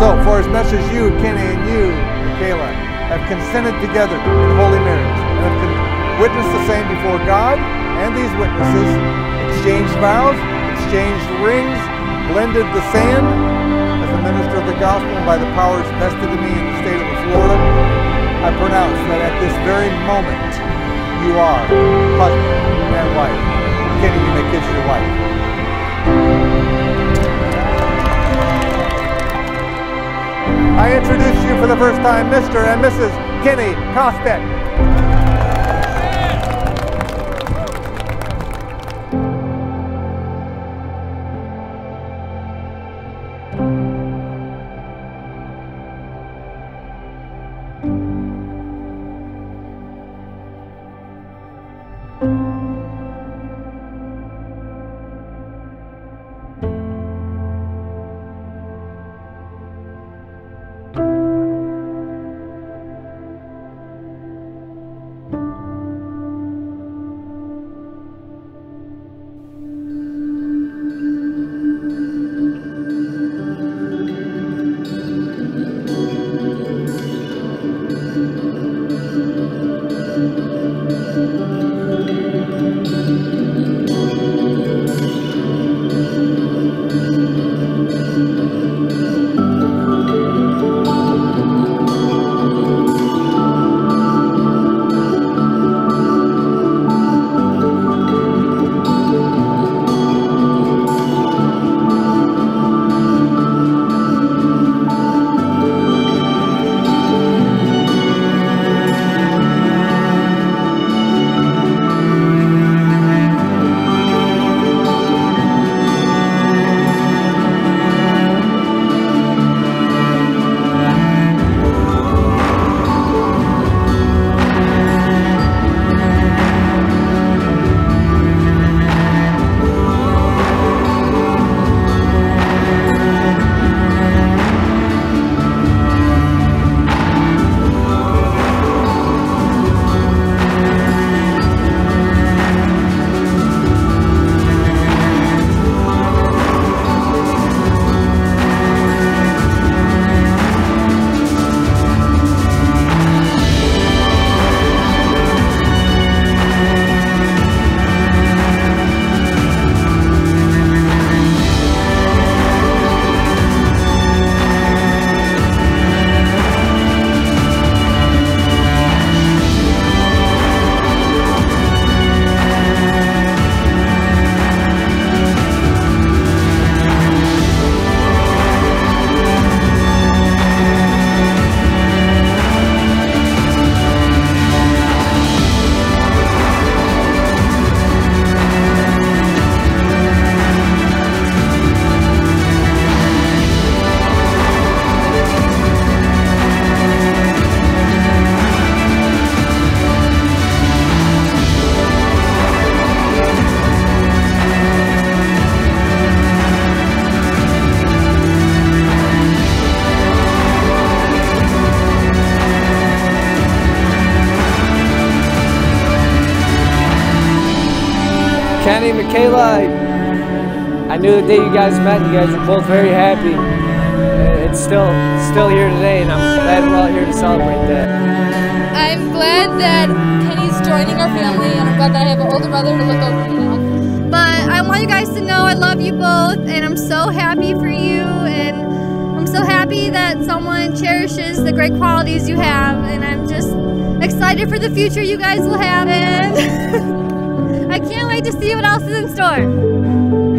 So, for as much as you, Kenny, and you, Michaela, have consented together in holy marriage and have witnessed the same before God and these witnesses, exchanged vows, exchanged rings, blended the sand as a minister of the gospel, and by the powers vested in me in the state of Florida, I pronounce that at this very moment you are husband and wife. Kenny, you may kiss your wife. I introduce you for the first time, Mr. and Mrs. Kenny Kostek. Kenny, Michaela, I knew the day you guys met, you guys were both very happy. It's still here today, and I'm glad we're all here to celebrate that. I'm glad that Kenny's joining our family, and I'm glad that I have an older brother to look over me now. But I want you guys to know I love you both, and I'm so happy for you, and I'm so happy that someone cherishes the great qualities you have, and I'm just excited for the future you guys will have, and I can't wait to see what else is in store.